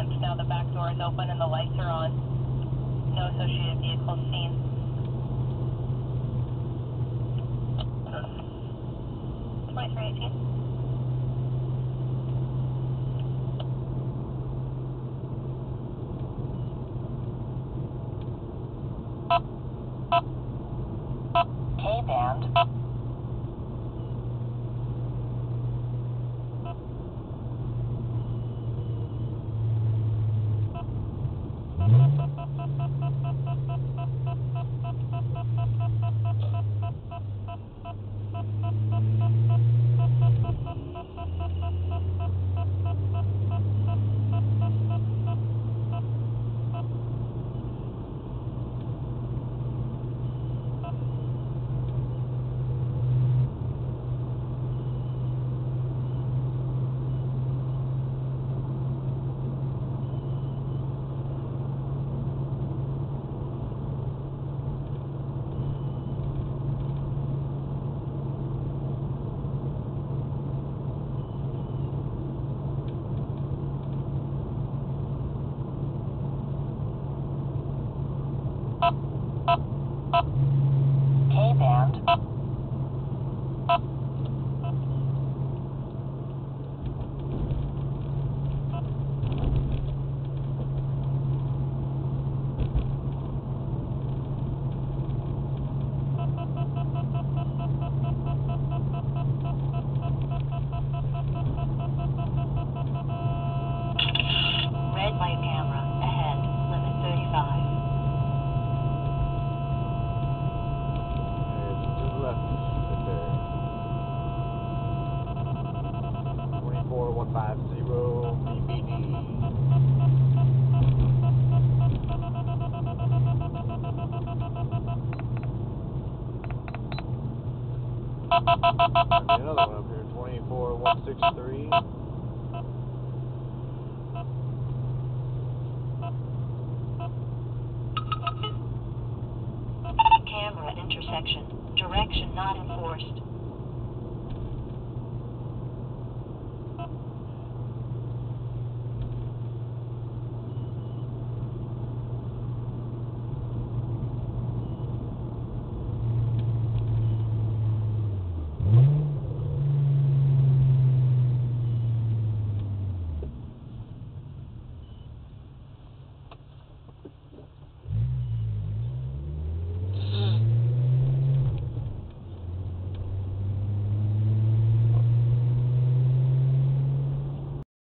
Now the back door is open and the lights are on. No associated vehicles seen. Okay. 2318. K-band. K-band. Red light camera ahead, limit 35. Left, right there. 24150 BPD. Another one up here, 24163. Camera intersection. Direction not enforced.